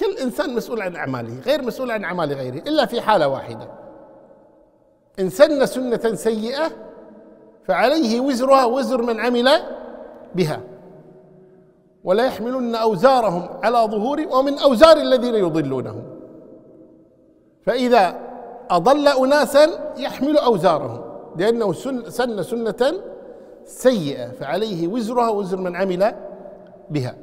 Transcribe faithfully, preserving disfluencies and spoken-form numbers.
كل إنسان مسؤول عن أعماله، غير مسؤول عن أعمال غيره، إلا في حالة واحدة: إن سن سنة سيئة فعليه وزرها وزر من عمل بها، ولا يحملن أوزارهم على ظهورهم ومن أوزار الذين يضلونهم. فإذا أضل أناسا يحمل أوزارهم لأنه سن سنة سيئة فعليه وزرها وزر من عمل بها.